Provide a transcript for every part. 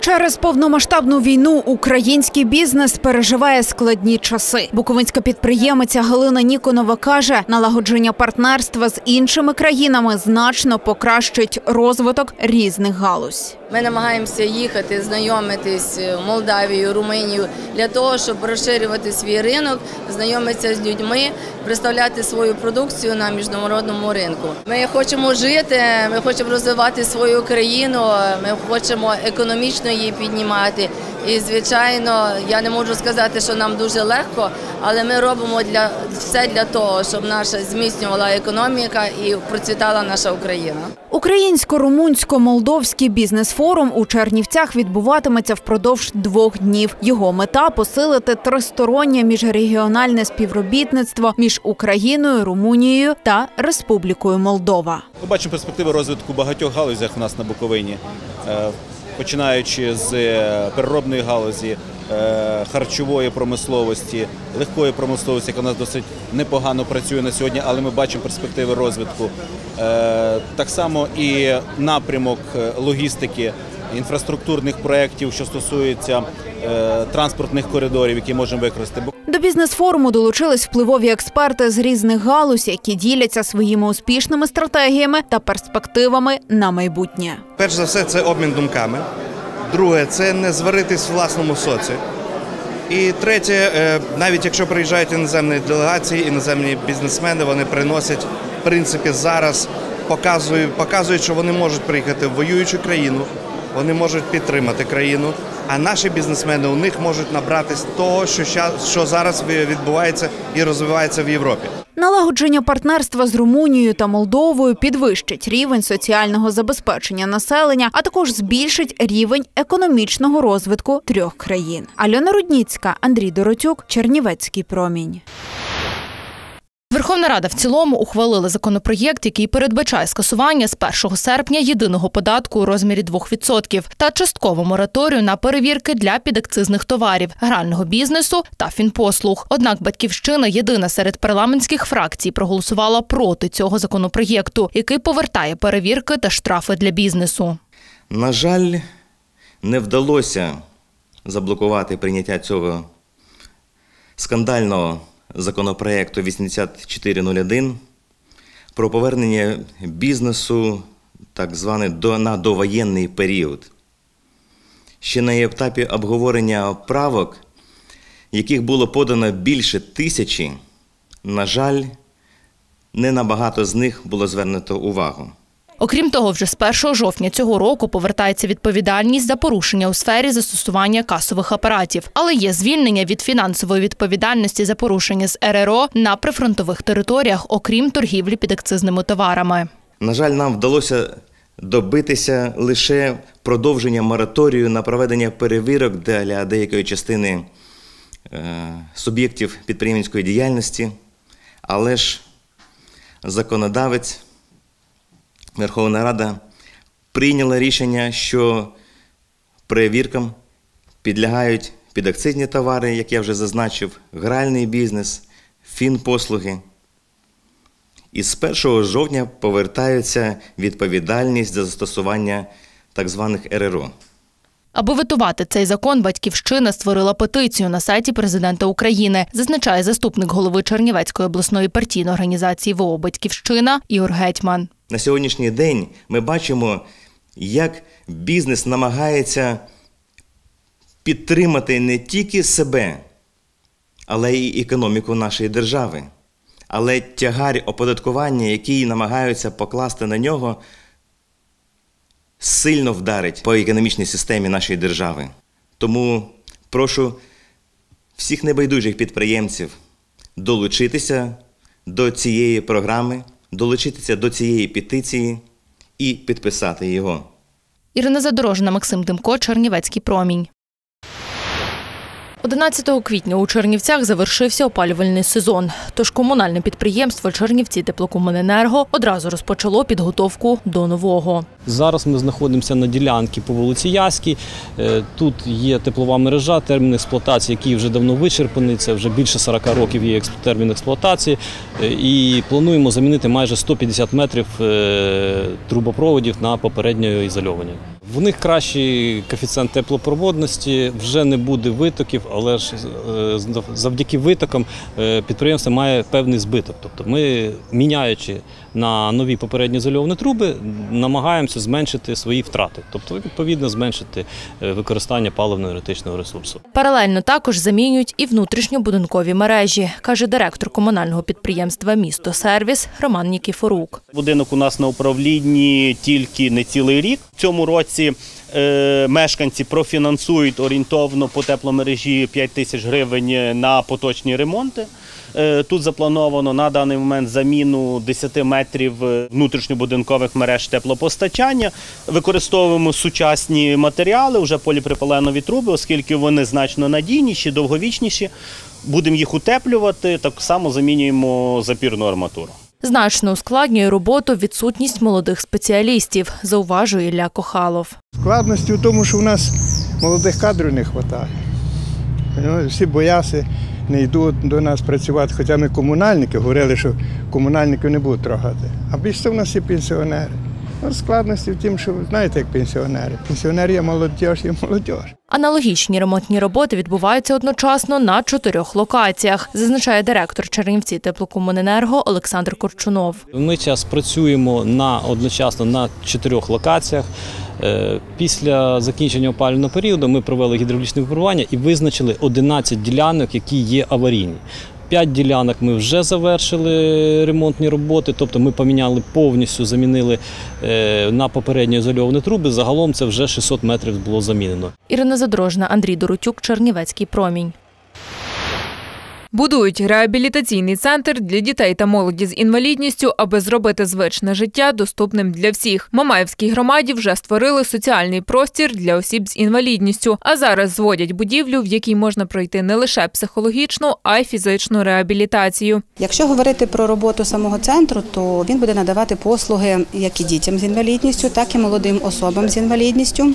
Через повномасштабну війну український бізнес переживає складні часи. Буковинська підприємиця Галина Ніконова каже, налагодження партнерства з іншими країнами значно покращить розвиток різних галузь. Ми намагаємося їхати, знайомитись в Молдавію, Румунію для того, щоб розширювати свій ринок, знайомитися з людьми, представляти свою продукцію на міжнародному ринку. Ми хочемо жити, ми хочемо розвивати свою країну, ми хочемо економічно її піднімати. І, звичайно, я не можу сказати, що нам дуже легко, але ми робимо все для того, щоб наша зміцнювала економіка і процвітала наша Україна. Українсько-румунсько-молдовський бізнес-форум у Чернівцях відбуватиметься впродовж 2 днів. Його мета – посилити тристороннє міжрегіональне співробітництво між Україною, Румунією та Республікою Молдова. Ми бачимо перспективи розвитку багатьох галузях у нас на Буковині, починаючи з переробної галузі, харчової промисловості, легкої промисловості, яка у нас досить непогано працює на сьогодні, але ми бачимо перспективи розвитку. Так само і напрямок логістики, інфраструктурних проєктів, що стосуються транспортних коридорів, які можемо використати. До бізнес-форуму долучились впливові експерти з різних галузь, які діляться своїми успішними стратегіями та перспективами на майбутнє. Перш за все, це обмін думками. Друге – це не зваритись в власному соці. І третє, навіть якщо приїжджають іноземні делегації, іноземні бізнесмени, вони приносять, в принципі, зараз, показують, що вони можуть приїхати в воюючу країну, вони можуть підтримати країну, а наші бізнесмени у них можуть набратись того, що зараз відбувається і розвивається в Європі. Налагодження партнерства з Румунією та Молдовою підвищить рівень соціального забезпечення населення, а також збільшить рівень економічного розвитку 3 країн. Альона Рудніцька, Андрій Доротюк, Чернівецький промінь. Верховна Рада в цілому ухвалила законопроєкт, який передбачає скасування з 1 серпня єдиного податку у розмірі 2% та часткову мораторію на перевірки для підакцизних товарів, грального бізнесу та фінпослуг. Однак «Батьківщина» єдина серед парламентських фракцій проголосувала проти цього законопроєкту, який повертає перевірки та штрафи для бізнесу. На жаль, не вдалося заблокувати прийняття цього скандального законопроєкту 8401 про повернення бізнесу так званий на довоєнний період. Ще на етапі обговорення правок, яких було подано більше 1000, на жаль, не на багато з них було звернуто увагу. Окрім того, вже з 1 жовтня цього року повертається відповідальність за порушення у сфері застосування касових апаратів. Але є звільнення від фінансової відповідальності за порушення з РРО на прифронтових територіях, окрім торгівлі підакцизними товарами. На жаль, нам вдалося добитися лише продовження мораторію на проведення перевірок для деякої частини суб'єктів підприємницької діяльності, але ж законодавець, Верховна Рада прийняла рішення, що перевіркам підлягають підакцизні товари, як я вже зазначив, гральний бізнес, фінпослуги. І з 1 жовтня повертається відповідальність за застосування так званих РРО. Аби ветувати цей закон, «Батьківщина» створила петицію на сайті Президента України, зазначає заступник голови Чернівецької обласної партійної організації ВО «Батьківщина» Ігор Гетьман. На сьогоднішній день ми бачимо, як бізнес намагається підтримати не тільки себе, але й економіку нашої держави. Але тягар оподаткування, який намагаються покласти на нього, сильно вдарить по економічній системі нашої держави. Тому прошу всіх небайдужих підприємців долучитися до цієї програми, долучитися до цієї петиції і підписати його. Ірина Задорожна, Максим Демко, Чернівецький промінь. 11 квітня у Чернівцях завершився опалювальний сезон. Тож комунальне підприємство «Чернівці теплокомуненерго» одразу розпочало підготовку до нового. Зараз ми знаходимося на ділянці по вулиці Яській. Тут є теплова мережа, термін експлуатації, який вже давно вичерпаний, це вже більше 40 років є термін експлуатації. І плануємо замінити майже 150 метрів трубопроводів на попередньо ізольовані. В них кращий коефіцієнт теплопроводності, вже не буде витоків, але ж завдяки витокам підприємство має певний збиток. Тобто ми, міняючи на нові попередньо ізольовані труби, намагаємося зменшити свої втрати, тобто відповідно зменшити використання паливно-енергетичного ресурсу. Паралельно також замінюють і внутрішньобудинкові мережі, каже директор комунального підприємства «Місто-сервіс» Роман Нікіфорук. Будинок у нас на управлінні тільки не цілий рік. В цьому році мешканці профінансують орієнтовно по тепломережі 5 тисяч гривень на поточні ремонти. Тут заплановано на даний момент заміну 10 метрів внутрішньобудинкових мереж теплопостачання. Використовуємо сучасні матеріали, вже поліпропиленові труби, оскільки вони значно надійніші, довговічніші. Будемо їх утеплювати, так само замінюємо запірну арматуру. Значно ускладнює роботу відсутність молодих спеціалістів, зауважує Ілля Кохалов. Складності в тому, що в нас молодих кадрів не вистачає. Всі бояться, не йдуть до нас працювати, хоча ми комунальники, говорили, що комунальників не будуть трогати. А більше в нас є пенсіонери. Складності в тім, що, знаєте, як пенсіонери. Пенсіонери є молодь і молодь. Аналогічні ремонтні роботи відбуваються одночасно на 4 локаціях, зазначає директор Чернівці теплокомуненерго Олександр Корчунов. Ми зараз працюємо одночасно на 4 локаціях. Після закінчення опалювального періоду ми провели гідравлічне випробування і визначили 11 ділянок, які є аварійні. 5 ділянок ми вже завершили ремонтні роботи, тобто ми поміняли повністю, замінили на попередньо ізольовані труби, загалом це вже 600 метрів було замінено. Ірина Задорожна, Андрій Доротюк, Чернівецький промінь. Будують реабілітаційний центр для дітей та молоді з інвалідністю, аби зробити звичне життя доступним для всіх. В Мамаївській громаді вже створили соціальний простір для осіб з інвалідністю, а зараз зводять будівлю, в якій можна пройти не лише психологічну, а й фізичну реабілітацію. Якщо говорити про роботу самого центру, то він буде надавати послуги як і дітям з інвалідністю, так і молодим особам з інвалідністю.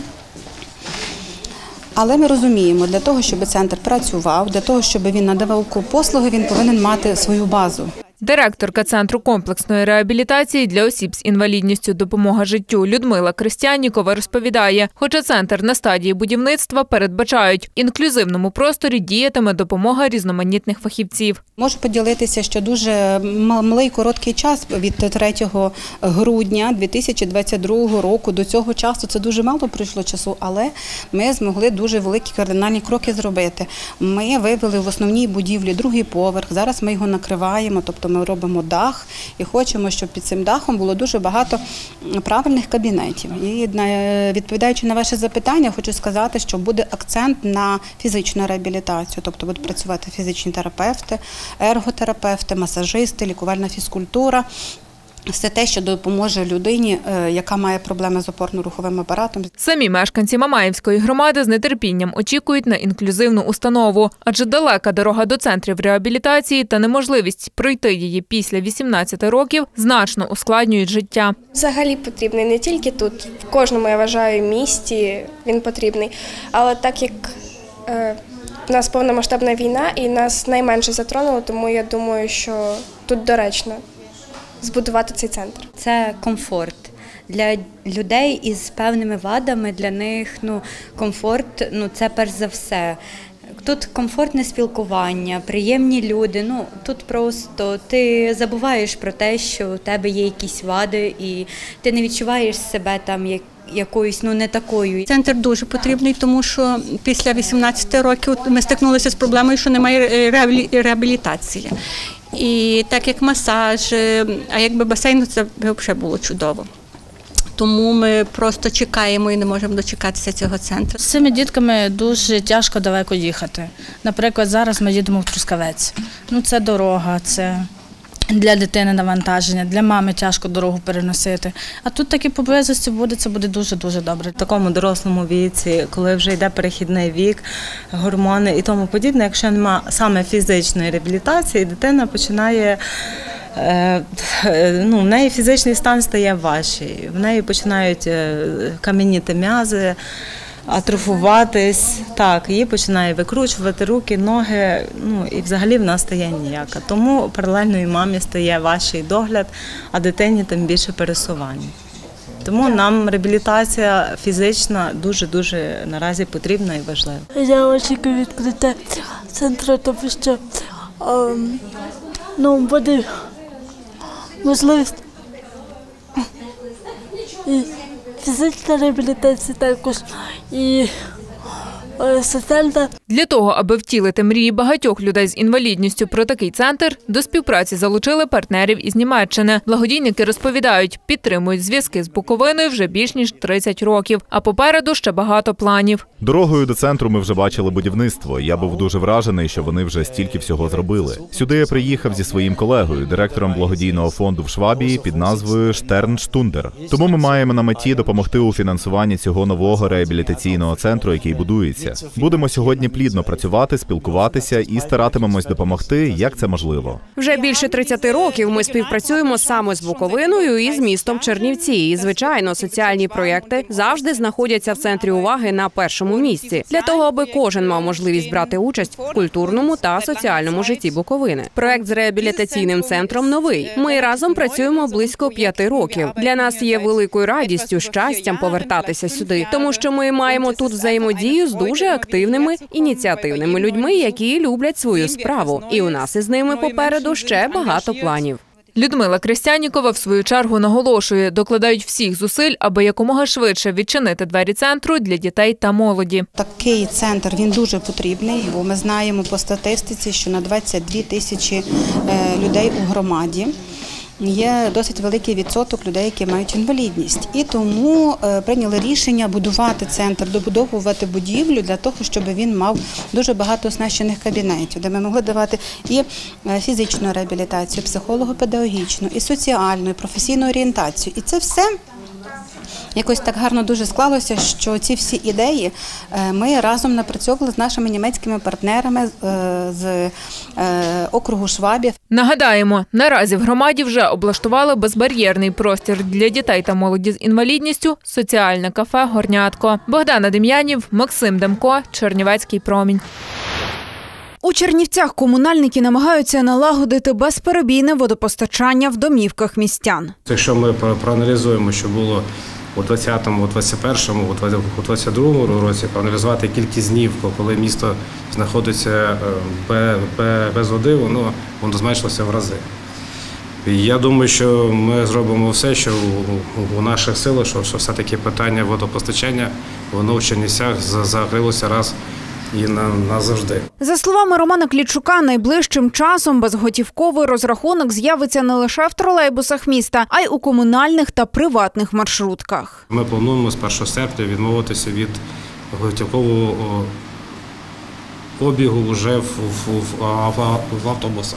Але ми розуміємо, для того, щоб центр працював, для того, щоб він надавав послуги, він повинен мати свою базу. Директорка Центру комплексної реабілітації для осіб з інвалідністю «Допомога життю» Людмила Крестянікова розповідає, хоча центр на стадії будівництва, передбачають, в інклюзивному просторі діятиме допомога різноманітних фахівців. Можу поділитися, що дуже малий короткий час від 3 грудня 2022 року до цього часу, це дуже мало пройшло часу, але ми змогли дуже великі кардинальні кроки зробити. Ми вивели в основній будівлі 2-й поверх, зараз ми його накриваємо, тобто ми робимо дах і хочемо, щоб під цим дахом було дуже багато правильних кабінетів. І відповідаючи на ваше запитання, хочу сказати, що буде акцент на фізичну реабілітацію, тобто будуть працювати фізичні терапевти, ерготерапевти, масажисти, лікувальна фізкультура. Все те, що допоможе людині, яка має проблеми з опорно-руховим апаратом. Самі мешканці Мамаївської громади з нетерпінням очікують на інклюзивну установу, адже далека дорога до центрів реабілітації та неможливість пройти її після 18 років значно ускладнюють життя. Взагалі потрібний не тільки тут, в кожному, я вважаю, місті він потрібний, але так як у нас повномасштабна війна і нас найменше затронуло, тому я думаю, що тут доречно збудувати цей центр. Це комфорт. Для людей із певними вадами, для них комфорт це перш за все. Тут комфортне спілкування, приємні люди. Тут просто ти забуваєш про те, що у тебе є якісь вади і ти не відчуваєш себе там якоюсь не такою. Центр дуже потрібний, тому що після 18 років ми стикнулися з проблемою, що немає реабілітації. І так як масаж, а якби басейн, це взагалі було чудово. Тому ми просто чекаємо і не можемо дочекатися цього центру. З цими дітками дуже тяжко далеко їхати. Наприклад, зараз ми їдемо в Трускавець. Це дорога, це для дитини навантаження, для мами тяжко дорогу переносити. А тут таки поблизості буде, це буде дуже-дуже добре. В такому дорослому віці, коли вже йде перехідний вік, гормони і тому подібне, якщо немає саме фізичної реабілітації, дитина починає в неї фізичний стан стає важчий, в неї починають кам'яніти м'язи, атрофуватись, так, її починає викручувати руки, ноги, і взагалі вона стає ніяка. Тому паралельно і мамі стає важчий догляд, а дитині тим більше пересування. Тому нам реабілітація фізична дуже-дуже наразі потрібна і важлива. Я очікую відкриття центру, тому що буде можливість і фізична реабілітація також, і соціальна. Для того, аби втілити мрії багатьох людей з інвалідністю про такий центр, до співпраці залучили партнерів із Німеччини. Благодійники розповідають, підтримують зв'язки з Буковиною вже більш ніж 30 років, а попереду ще багато планів. Дорогою до центру ми вже бачили будівництво. Я був дуже вражений, що вони вже стільки всього зробили. Сюди я приїхав зі своїм колегою, директором благодійного фонду в Швабії під назвою Штерн Штундер. Тому ми маємо на меті допомогти у фінансуванні цього нового реабілітаційного центру, який будується. Будемо сьогодні плідно працювати, спілкуватися і старатимемось допомогти, як це можливо. Вже більше 30 років ми співпрацюємо саме з Буковиною і з містом Чернівці. І, звичайно, соціальні проєкти завжди знаходяться в центрі уваги на першому місці. Для того, аби кожен мав можливість брати участь в культурному та соціальному житті Буковини. Проєкт з реабілітаційним центром новий. Ми разом працюємо близько 5 років. Для нас є великою радістю, щастям повертатися сюди, тому що ми маємо тут взаємодію з дуже активними, ініціативними людьми, які люблять свою справу. І у нас із ними попереду ще багато планів. Людмила Крестянікова, в свою чергу, наголошує, докладають всіх зусиль, аби якомога швидше відчинити двері центру для дітей та молоді. Такий центр, він дуже потрібний, бо ми знаємо по статистиці, що на 22 тисячі людей у громаді є досить великий відсоток людей, які мають інвалідність. І тому прийняли рішення будувати центр, добудовувати будівлю для того, щоб він мав дуже багато оснащених кабінетів, де ми могли давати і фізичну реабілітацію, психолого-педагогічну, і соціальну, і професійну орієнтацію. І це все якось так гарно дуже склалося, що ці всі ідеї ми разом напрацьовували з нашими німецькими партнерами з округу Швабія. Нагадаємо, наразі в громаді вже облаштували безбар'єрний простір для дітей та молоді з інвалідністю, соціальне кафе «Горнятко». Богдана Дем'янів, Максим Демко, Чернівецький промінь. У Чернівцях комунальники намагаються налагодити безперебійне водопостачання в домівках містян. Якщо ми проаналізуємо, що було у 20-му, у 21-му, у 22-му році, проаналізувати кількість днів, коли місто знаходиться без води, воно зменшилося в рази. І я думаю, що ми зробимо все, що у наших силах, що все-таки питання водопостачання, воно в Чернівцях закрилося раз і назавжди. За словами Романа Клічука, найближчим часом безготівковий розрахунок з'явиться не лише в тролейбусах міста, а й у комунальних та приватних маршрутках. Ми плануємо з 1 серпня відмовитися від готівкового обігу вже в автобусах,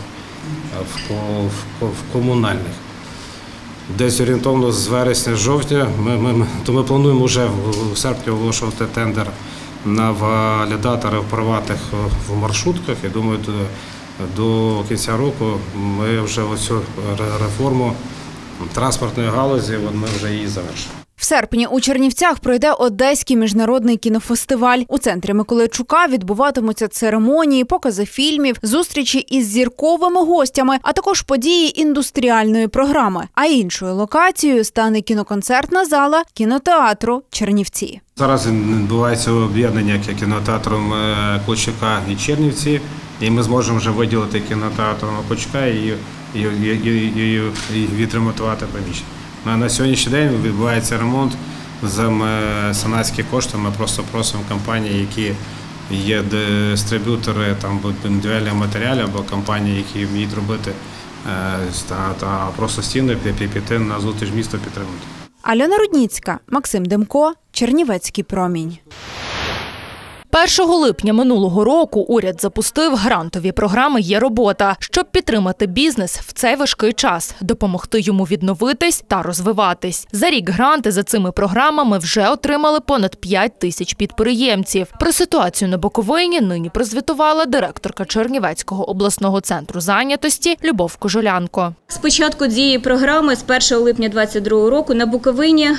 в комунальних. Десь орієнтовно з вересня-жовтня ми плануємо вже в серпні оголошувати тендер на валідаторів приватних в маршрутках. Я думаю, до кінця року ми вже оцю реформу транспортної галузі, ми вже її завершимо. В серпні у Чернівцях пройде Одеський міжнародний кінофестиваль. У центрі Миколайчука відбуватимуться церемонії, покази фільмів, зустрічі із зірковими гостями, а також події індустріальної програми. А іншою локацією стане кіноконцертна зала кінотеатру «Чернівці». Зараз відбувається об'єднання кінотеатром Клочука і Чернівці, і ми зможемо вже виділити кінотеатр Клочука і відремонтувати приміщення. На сьогоднішній день відбувається ремонт за меценатські кошти. Ми просто просимо компанії, які є дистриб'ютори будівельних матеріалів або компанії, які вміють робити, та просто стіни піти на зустріч місту підтримати. Альона Рудніцька, Максим Демко, Чернівецький промінь. 1 липня минулого року уряд запустив грантові програми «Є робота», щоб підтримати бізнес в цей важкий час, допомогти йому відновитись та розвиватись. За рік гранти за цими програмами вже отримали понад 5 тисяч підприємців. Про ситуацію на Буковині нині прозвітувала директорка Чернівецького обласного центру зайнятості Любов Кожолянко. З початку дії програми з 1 липня 2022 року на Буковині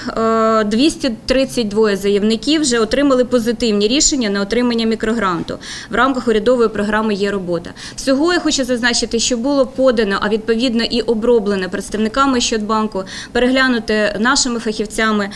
232 заявників вже отримали позитивні рішення на отримання мікрогранту в рамках урядової програми «Є робота». Всього я хочу зазначити, що було подано, а відповідно і оброблено представниками Щадбанку, переглянути нашими фахівцями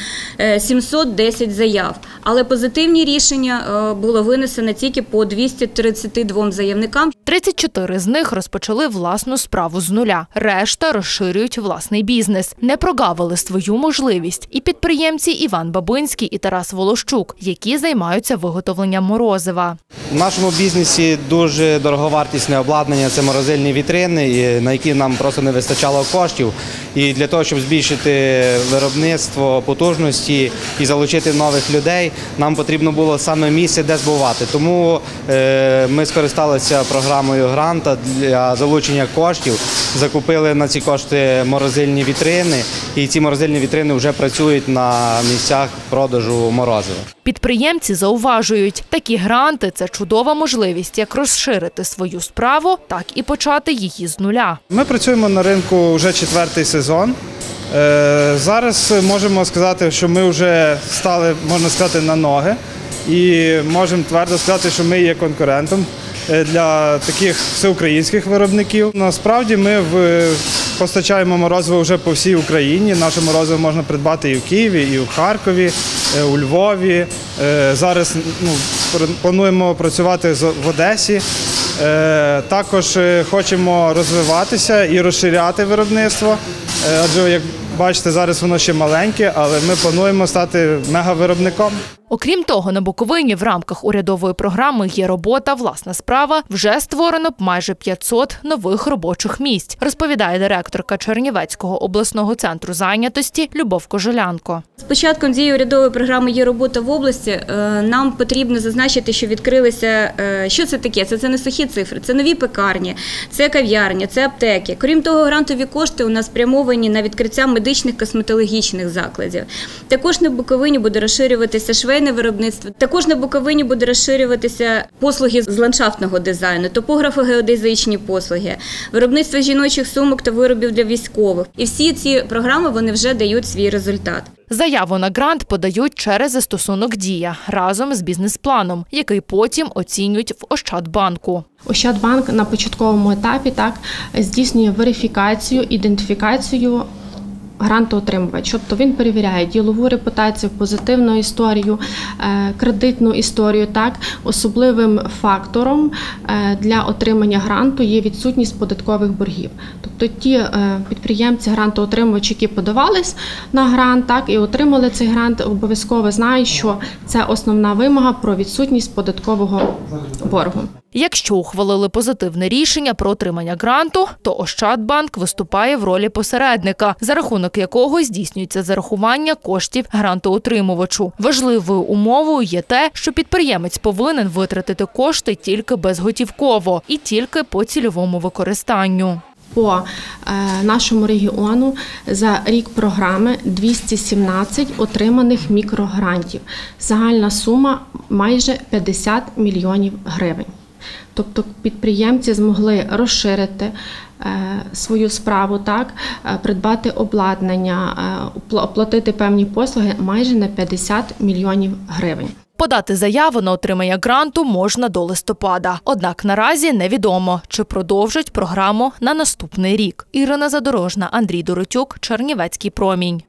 710 заяв. Але позитивні рішення було винесено тільки по 232 заявникам. 34 з них розпочали власну справу з нуля. Решта розширюють власний бізнес. Не прогавили свою можливість і підприємці Іван Бабинський і Тарас Волощук, які займаються виготовленням морозива. В нашому бізнесі дуже дороговартісне обладнання – це морозильні вітрини, на які нам просто не вистачало коштів. І для того, щоб збільшити виробництво потужності і залучити нових людей, нам потрібно було саме місце, де збувати. Тому ми скористалися програмою гранта для залучення коштів, закупили на ці кошти морозильні вітрини, і ці морозильні вітрини вже працюють на місцях продажу морозива. Підприємці зауважують, такі гранти – це чудова можливість як розширити свою справу, так і почати її з нуля. Ми працюємо на ринку вже 4-й сезон. Зараз можемо сказати, що ми вже стали, можна сказати, на ноги і можемо твердо сказати, що ми є конкурентом для таких всеукраїнських виробників. Насправді ми постачаємо морозиво вже по всій Україні. Наше морозиво можна придбати і в Києві, і в Харкові, у Львові. Зараз плануємо працювати в Одесі. Також хочемо розвиватися і розширяти виробництво, адже, як бачите, зараз воно ще маленьке, але ми плануємо стати мегавиробником. Окрім того, на Буковині в рамках урядової програми «Є робота, власна справа» вже створено майже 500 нових робочих місць, розповідає директорка Чернівецького обласного центру зайнятості Любов Кожолянко. З початком дії урядової програми «Є робота» в області нам потрібно зазначити, що відкрилися, що це таке? Це не сухі цифри, це нові пекарні, це кав'ярні, це аптеки. Крім того, грантові кошти у нас спрямовані на відкриття медичних косметологічних закладів. Також на Буковині буде розширюватися швейне виробництво. Також на Буковині буде розширюватися послуги з ландшафтного дизайну, топографо-геодезичні послуги, виробництво жіночих сумок та виробів для військових. І всі ці програми вони вже дають свій результат. Заяву на грант подають через застосунок «Дія» разом з бізнес-планом, який потім оцінюють в Ощадбанку. Ощадбанк на початковому етапі здійснює верифікацію, ідентифікацію грантоотримувач. Тобто він перевіряє ділову репутацію, позитивну історію, кредитну історію. Особливим фактором для отримання гранту є відсутність податкових боргів. Тобто ті підприємці, грантоотримувачі, які подавались на грант і отримали цей грант, обов'язково знають, що це основна вимога про відсутність податкового боргу. Якщо ухвалили позитивне рішення про отримання гранту, то Ощадбанк виступає в ролі посередника, за рахунок якого здійснюється зарахування коштів грантоотримувачу. Важливою умовою є те, що підприємець повинен витратити кошти тільки безготівково і тільки по цільовому використанню. По нашому регіону за рік програми 217 отриманих мікрогрантів. Загальна сума майже 50 мільйонів гривень. Тобто підприємці змогли розширити свою справу, придбати обладнання, оплатити певні послуги майже на 50 мільйонів гривень. Подати заяву на отримання гранту можна до листопада. Однак наразі невідомо, чи продовжать програму на наступний рік. Ірина Задорожна, Андрій Доротюк, Чернівецький промінь.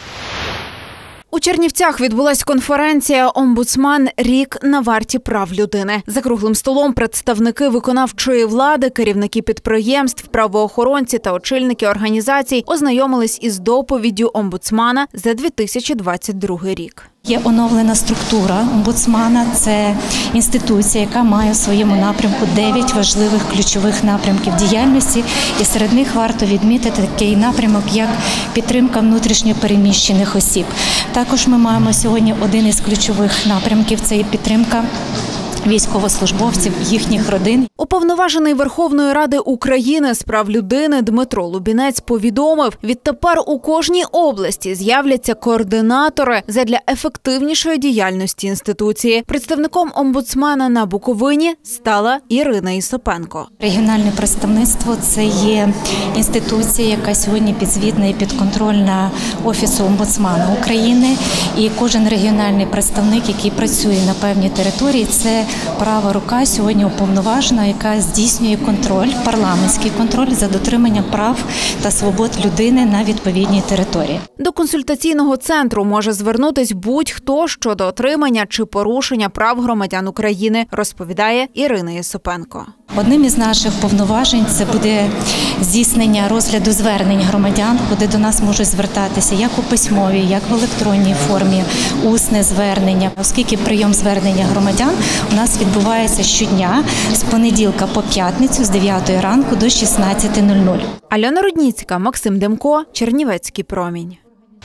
У Чернівцях відбулась конференція «Омбудсман. Рік на варті прав людини». За круглим столом представники виконавчої влади, керівники підприємств, правоохоронці та очільники організацій ознайомились із доповіддю омбудсмана за 2022 рік. Є оновлена структура омбудсмана. Це інституція, яка має у своєму напрямку 9 важливих ключових напрямків діяльності. І серед них варто відмітити такий напрямок, як підтримка внутрішньо переміщених осіб. Також ми маємо сьогодні один із ключових напрямків – це є підтримка військовослужбовців, їхніх родин. Уповноважений Верховної Ради України з прав людини Дмитро Лубінець повідомив, відтепер у кожній області з'являться координатори задля ефективнішої діяльності інституції. Представником омбудсмена на Буковині стала Ірина Ісопенко. Регіональне представництво – це є інституція, яка сьогодні підзвітна і підконтрольна Офісу омбудсмана України. І кожен регіональний представник, який працює на певній території, це права рука сьогодні уповноважена, яка здійснює контроль, парламентський контроль за дотриманням прав та свобод людини на відповідній території. До консультаційного центру може звернутись будь-хто щодо отримання чи порушення прав громадян України, розповідає Ірина Єсопенко. Одним із наших повноважень це буде здійснення розгляду звернень громадян, куди до нас можуть звертатися як у письмовій, як в електронній формі, усне звернення. Оскільки прийом звернення громадян у нас відбувається щодня з понеділка по п'ятницю з 9 ранку до 16:00. Альона Рудніцька, Максим Демко, Чернівецький промінь.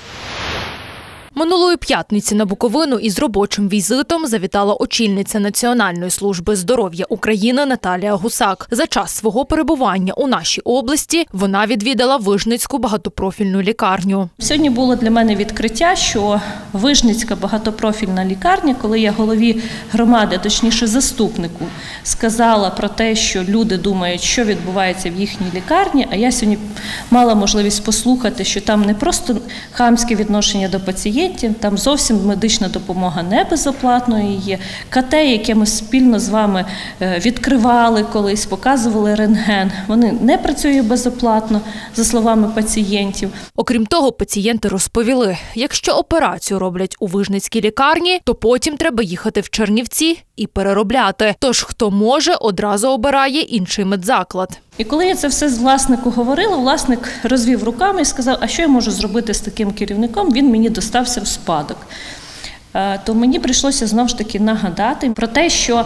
Минулої п'ятниці на Буковину із робочим візитом завітала очільниця Національної служби здоров'я України Наталія Гусак. За час свого перебування у нашій області вона відвідала Вижницьку багатопрофільну лікарню. Сьогодні було для мене відкриття, що Вижницька багатопрофільна лікарня, коли я голові громади, точніше заступнику, сказала про те, що люди думають, що відбувається в їхній лікарні, а я сьогодні мала можливість послухати, що там не просто хамське відношення до пацієнтів, там зовсім медична допомога не безоплатною є. КТ, яке ми спільно з вами відкривали колись, показували рентген, вони не працюють безоплатно, за словами пацієнтів. Окрім того, пацієнти розповіли, якщо операцію роблять у Вижницькій лікарні, то потім треба їхати в Чернівці і переробляти. Тож, хто може, одразу обирає інший медзаклад. І коли я це все з власнику говорила, власник розвів руками і сказав, а що я можу зробити з таким керівником, він мені достався в спадок. То мені прийшлося знову ж таки нагадати про те, що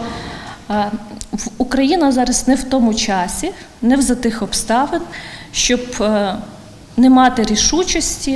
Україна зараз не в тому часі, не в тих обставин, щоб не мати рішучості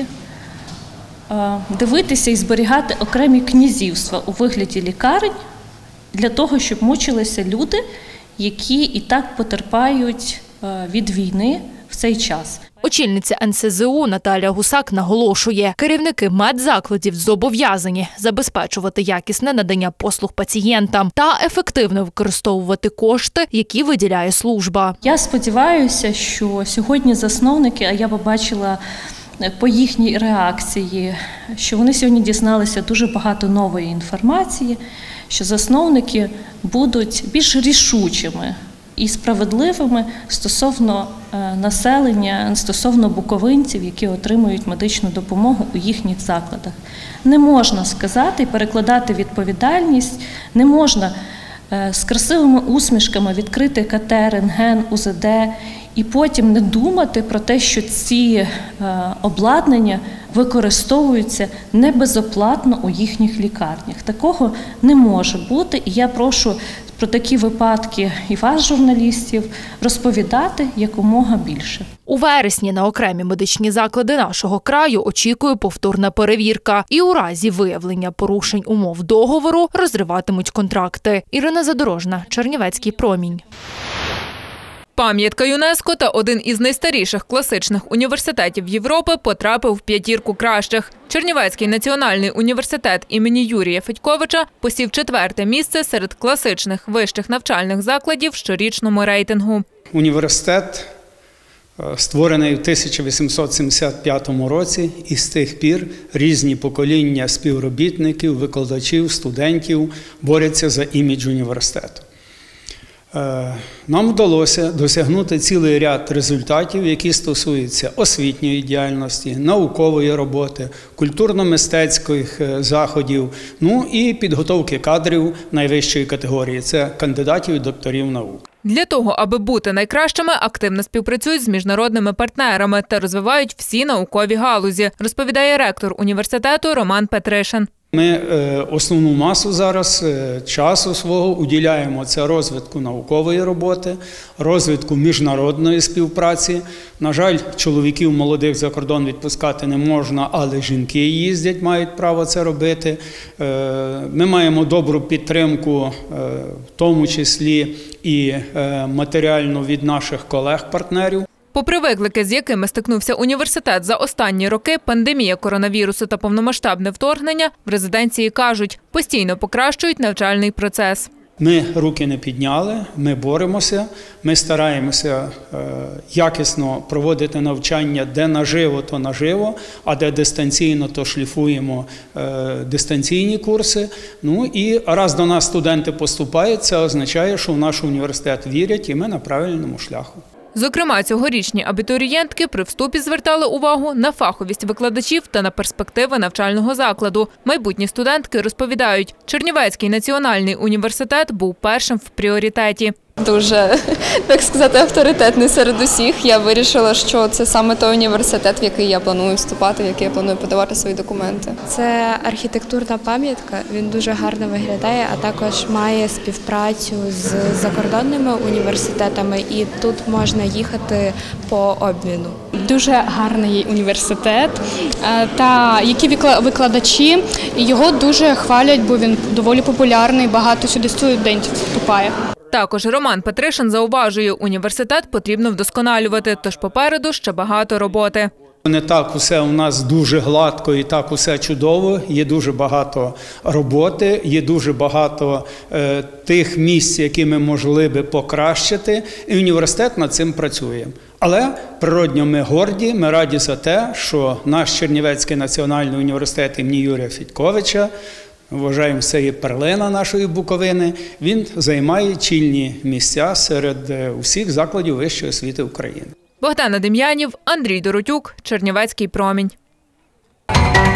дивитися і зберігати окремі князівства у вигляді лікарень для того, щоб мучилися люди, які і так потерпають від війни в цей час. Очільниця НСЗУ Наталія Гусак наголошує, керівники медзакладів зобов'язані забезпечувати якісне надання послуг пацієнтам та ефективно використовувати кошти, які виділяє служба. Я сподіваюся, що сьогодні засновники, а я побачила по їхній реакції, що вони сьогодні дізналися дуже багато нової інформації, що засновники будуть більш рішучими і справедливими стосовно населення, стосовно буковинців, які отримують медичну допомогу у їхніх закладах. Не можна сказати і перекладати відповідальність, не можна з красивими усмішками відкрити КТ, рентген, УЗД і потім не думати про те, що ці обладнання використовуються не безоплатно у їхніх лікарнях. Такого не може бути, і я прошу про такі випадки і вас, журналістів, розповідати якомога більше. У вересні на окремі медичні заклади нашого краю очікує повторна перевірка. І у разі виявлення порушень умов договору розриватимуть контракти. Ірина Задорожна, Чернівецький промінь. Пам'ятка ЮНЕСКО та один із найстаріших класичних університетів Європи потрапив в п'ятірку кращих. Чернівецький національний університет імені Юрія Федьковича посів 4-те місце серед класичних вищих навчальних закладів в щорічному рейтингу. Університет створений в 1875 році, і з тих пір різні покоління співробітників, викладачів, студентів борються за імідж університету. Нам вдалося досягнути цілий ряд результатів, які стосуються освітньої діяльності, наукової роботи, культурно-мистецьких заходів, ну і підготовки кадрів найвищої категорії – це кандидатів і докторів наук. Для того, аби бути найкращими, активно співпрацюють з міжнародними партнерами та розвивають всі наукові галузі, розповідає ректор університету Роман Петришин. Ми основну масу зараз часу свого уділяємо це розвитку наукової роботи, розвитку міжнародної співпраці. На жаль, чоловіків молодих за кордон відпускати не можна, але жінки їздять, мають право це робити. Ми маємо добру підтримку, в тому числі і матеріальну від наших колег-партнерів. Попри виклики, з якими стикнувся університет за останні роки, пандемія коронавірусу та повномасштабне вторгнення, в резиденції кажуть, постійно покращують навчальний процес. Ми руки не підняли, ми боремося, ми стараємося якісно проводити навчання, де наживо, то наживо, а де дистанційно, то шліфуємо дистанційні курси. Ну і раз до нас студенти поступають, це означає, що в наш університет вірять і ми на правильному шляху. Зокрема, цьогорічні абітурієнтки при вступі звертали увагу на фаховість викладачів та на перспективи навчального закладу. Майбутні студентки розповідають, Чернівецький національний університет був першим в пріоритеті. Дуже, так сказати, авторитетний серед усіх. Я вирішила, що це саме той університет, в який я планую вступати, в який я планую подавати свої документи. Це архітектурна пам'ятка, він дуже гарно виглядає, а також має співпрацю з закордонними університетами, і тут можна їхати по обміну. Дуже гарний університет, та які викладачі його дуже хвалять, бо він доволі популярний, багато сюди студентів вступає. Також Роман Петришин зауважує, університет потрібно вдосконалювати, тож попереду ще багато роботи. Не так усе у нас дуже гладко і так усе чудово, є дуже багато роботи, є дуже багато тих місць, які ми могли би покращити, і університет над цим працює. Але природньо ми горді, ми раді за те, що наш Чернівецький національний університет імені Юрія Федьковича, вважаємо, це є перлина нашої Буковини, він займає чільні місця серед усіх закладів вищої освіти України. Богдана Дем'янів, Андрій Доротюк, Чернівецький промінь.